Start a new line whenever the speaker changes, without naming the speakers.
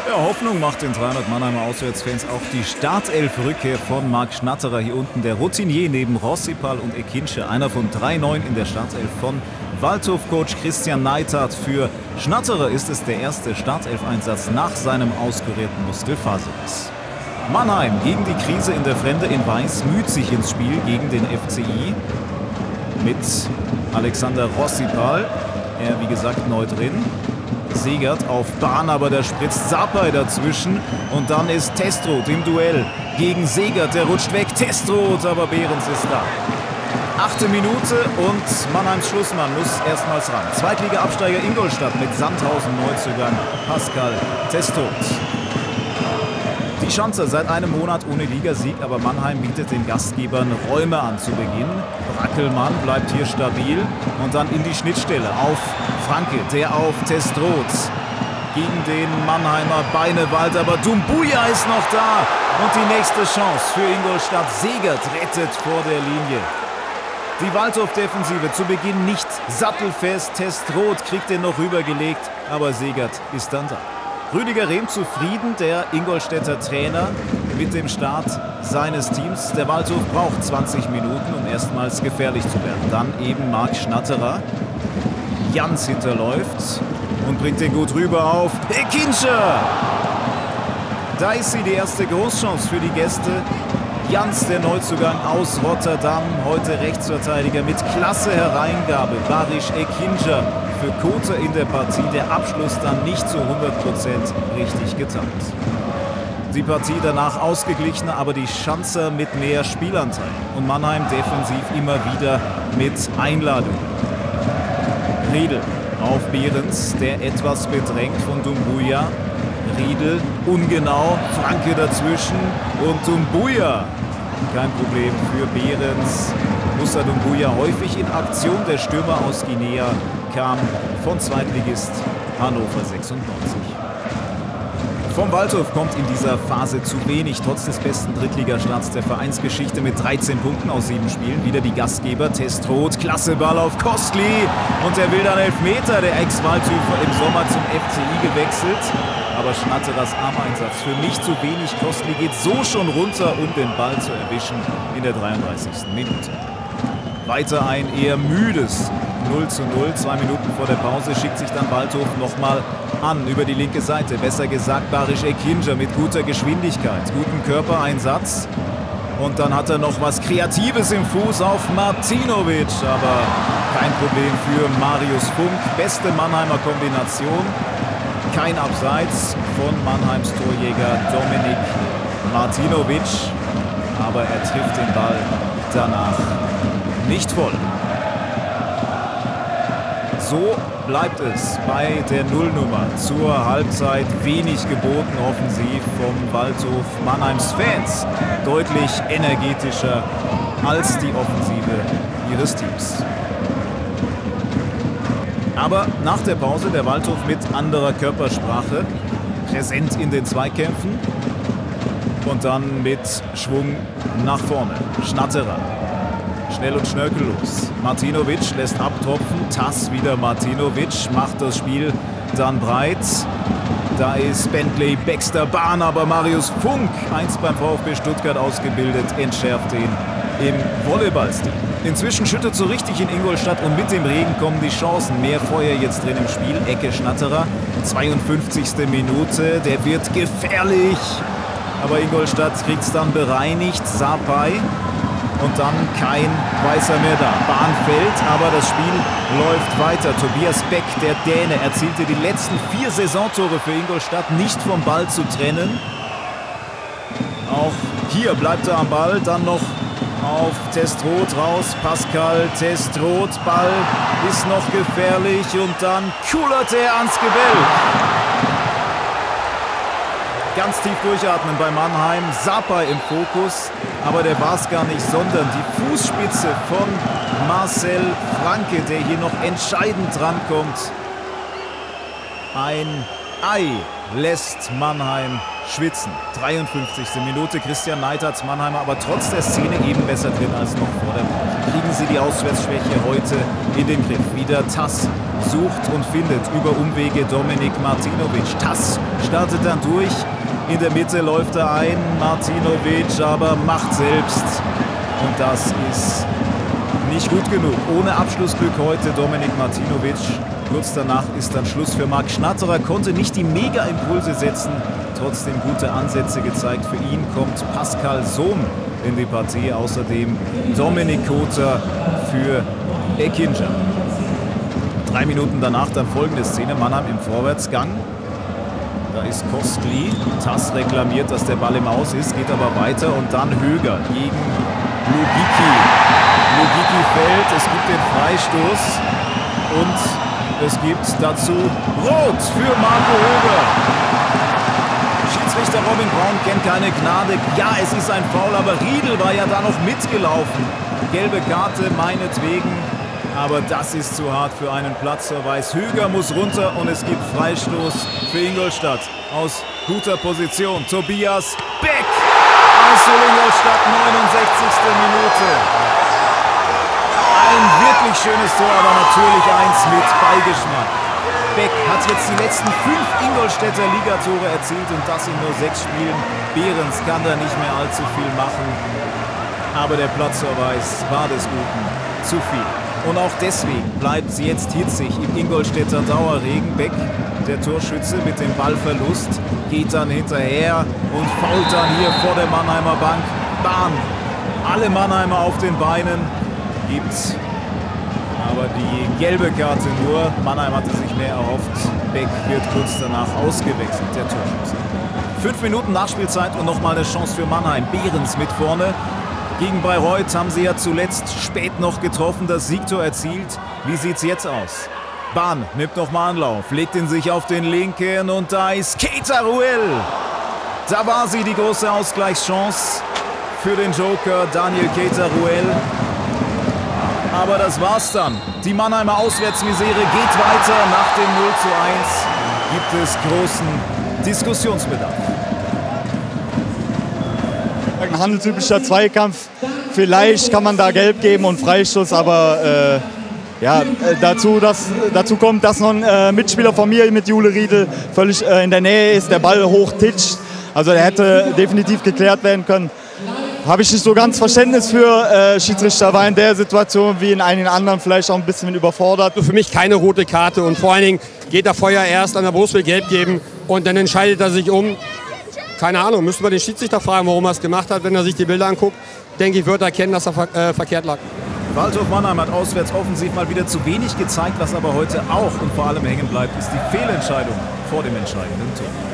Ja, Hoffnung macht den 300 Mannheimer Auswärtsfans auch die Startelf-Rückkehr von Marc Schnatterer hier unten. Der Routinier neben Rossipal und Ekinci, einer von 3 Neuen in der Startelf von Waldhof-Coach Christian Neidhardt. Für Schnatterer ist es der erste Startelf-Einsatz nach seinem auskurierten Muskelfaserriss. Mannheim gegen die Krise in der Fremde in Weiß müht sich ins Spiel gegen den FCI mit Alexander Rossipal. Er, wie gesagt, neu drin. Segert auf Bahn, aber da spritzt Sapai dazwischen. Und dann ist Testroth im Duell gegen Segert. Der rutscht weg. Testroth, aber Behrens ist da. 8. Minute und Mannheims Schlussmann muss erstmals ran. Zweitliga-Absteiger Ingolstadt mit Sandhausen Neuzugang Pascal Testroth. Die Schanzer seit einem Monat ohne Ligasieg, aber Mannheim bietet den Gastgebern Räume an zu Beginn. Brackelmann bleibt hier stabil und dann in die Schnittstelle auf Franke, der auf Testroth gegen den Mannheimer Beinewald, aber Doumbouya ist noch da und die nächste Chance für Ingolstadt. Segert rettet vor der Linie. Die Waldhof-Defensive zu Beginn nicht sattelfest. Testroth kriegt den noch rübergelegt, aber Segert ist dann da. Rüdiger Rehm zufrieden, der Ingolstädter Trainer, mit dem Start seines Teams. Der Waldhof braucht 20 Minuten, um erstmals gefährlich zu werden. Dann eben Marc Schnatterer. Jans hinterläuft und bringt den gut rüber auf Ekinci. Da ist sie, die erste Großchance für die Gäste. Jans, der Neuzugang aus Rotterdam, heute Rechtsverteidiger mit klasse Hereingabe. Barisch Ekinci für Kota in der Partie, der Abschluss dann nicht zu 100% richtig getimt. Die Partie danach ausgeglichener, aber die Schanzer mit mehr Spielanteil. Und Mannheim defensiv immer wieder mit Einladung. Riedel auf Behrens, der etwas bedrängt von Doumbouya. Riedel ungenau, Franke dazwischen und Doumbouya. Kein Problem für Behrens. Moussa Doumbouya häufig in Aktion. Der Stürmer aus Guinea kam von Zweitligist Hannover 96. Vom Waldhof kommt in dieser Phase zu wenig, trotz des besten Drittligastarts der Vereinsgeschichte mit 13 Punkten aus 7 Spielen. Wieder die Gastgeber, Testroth, klasse Ball auf Kostli und der will dann Elfmeter, der Ex-Waldhöfer im Sommer zum FCI gewechselt. Aber Schnatterers Armeinsatz für nicht zu wenig. Kostli geht so schon runter, um den Ball zu erwischen in der 33. Minute. Weiter ein eher müdes 0:0. 2 Minuten vor der Pause schickt sich dann Waldhof nochmal an über die linke Seite. Besser gesagt Barisch Ekinci mit guter Geschwindigkeit, guten Körpereinsatz. Und dann hat er noch was Kreatives im Fuß auf Martinovic. Aber kein Problem für Marius Funk. Beste Mannheimer Kombination. Kein Abseits von Mannheims Torjäger Dominik Martinovic. Aber er trifft den Ball danach nicht voll. So bleibt es bei der Nullnummer zur Halbzeit. Wenig geboten offensiv vom Waldhof. Mannheims Fans deutlich energetischer als die Offensive ihres Teams. Aber nach der Pause der Waldhof mit anderer Körpersprache, präsent in den Zweikämpfen und dann mit Schwung nach vorne. Schnatterer. Schnell und schnörkellos. Martinovic lässt abtropfen. Tass wieder Martinovic. Macht das Spiel dann breit. Da ist Bentley Baxter Bahn, aber Marius Funk, einst beim VfB Stuttgart ausgebildet, entschärft ihn im Volleyballstil. Inzwischen schüttet so richtig in Ingolstadt und mit dem Regen kommen die Chancen. Mehr Feuer jetzt drin im Spiel. Ecke Schnatterer. 52. Minute. Der wird gefährlich. Aber Ingolstadt kriegt es dann bereinigt. Sapai. Und dann kein Weißer mehr da. Bahn fällt, aber das Spiel läuft weiter. Tobias Beck, der Däne, erzielte die letzten 4 Saisontore für Ingolstadt, nicht vom Ball zu trennen. Auch hier bleibt er am Ball. Dann noch auf Testroth raus. Pascal Testroth. Ball ist noch gefährlich. Und dann kullert er ans Gebälk. Ganz tief durchatmen bei Mannheim. Sapai im Fokus. Aber der war es gar nicht, sondern die Fußspitze von Marcel Franke, der hier noch entscheidend drankommt. Ein Ei lässt Mannheim schwitzen. 53. Minute. Christian Neidhardts Mannheimer, aber trotz der Szene eben besser drin als noch vor der Pause. Kriegen sie die Auswärtsschwäche heute in den Griff. Wieder Tass sucht und findet über Umwege Dominik Martinovic. Tass startet dann durch. In der Mitte läuft er ein, Martinovic aber macht selbst. Und das ist nicht gut genug. Ohne Abschlussglück heute Dominik Martinovic. Kurz danach ist dann Schluss für Marc Schnatterer. Konnte nicht die Mega-Impulse setzen. Trotzdem gute Ansätze gezeigt. Für ihn kommt Pascal Sohm in die Partie. Außerdem Dominik Kota für Ekinca. 3 Minuten danach dann folgende Szene. Mannheim im Vorwärtsgang. Da ist Kostli. Tass reklamiert, dass der Ball im Aus ist, geht aber weiter und dann Höger gegen Lugiki. Lugiki fällt, es gibt den Freistoß und es gibt dazu Rot für Marco Höger. Schiedsrichter Robin Braun kennt keine Gnade. Ja, es ist ein Foul, aber Riedl war ja da noch mitgelaufen. Gelbe Karte meinetwegen. Aber das ist zu hart für einen Platzverweis. Höger muss runter und es gibt Freistoß für Ingolstadt aus guter Position. Tobias Beck aus Ingolstadt, 69. Minute. Ein wirklich schönes Tor, aber natürlich eins mit Beigeschmack. Beck hat jetzt die letzten 5 Ingolstädter Ligatore erzielt und das in nur 6 Spielen. Behrens kann da nicht mehr allzu viel machen. Aber der Platzverweis war des Guten zu viel. Und auch deswegen bleibt es jetzt hitzig im Ingolstädter Dauerregen. Beck, der Torschütze mit dem Ballverlust, geht dann hinterher und fault dann hier vor der Mannheimer Bank. Bahn, alle Mannheimer auf den Beinen, gibt's aber die gelbe Karte nur. Mannheim hatte sich mehr erhofft. Beck wird kurz danach ausgewechselt, der Torschütze. 5 Minuten Nachspielzeit und nochmal eine Chance für Mannheim. Behrens mit vorne. Gegen Bayreuth haben sie ja zuletzt spät noch getroffen, das Siegtor erzielt. Wie sieht's jetzt aus? Bahn nimmt nochmal Anlauf, legt ihn sich auf den linken und da ist Keita Ruel. Da war sie, die große Ausgleichschance für den Joker Daniel Keita Ruel. Aber das war's dann. Die Mannheimer Auswärtsmisere geht weiter. Nach dem 0:1 gibt es großen Diskussionsbedarf.
Ein handelstypischer Zweikampf. Vielleicht kann man da gelb geben und Freistoß, aber dazu kommt, dass noch ein Mitspieler von mir mit Jule Riedl völlig in der Nähe ist, der Ball hochtitscht. Also der hätte definitiv geklärt werden können. Habe ich nicht so ganz Verständnis für. Schiedsrichter war in der Situation wie in einigen anderen vielleicht auch ein bisschen überfordert.
Für mich keine rote Karte und vor allen Dingen geht er vorher erst an der Brust, will gelb geben und dann entscheidet er sich um. Keine Ahnung, müssen wir den Schiedsrichter fragen, warum er es gemacht hat. Wenn er sich die Bilder anguckt, denke ich, wird er erkennen, dass er verkehrt lag.
Waldhof Mannheim hat auswärts offensiv mal wieder zu wenig gezeigt, was aber heute auch und vor allem hängen bleibt, ist die Fehlentscheidung vor dem entscheidenden Tor.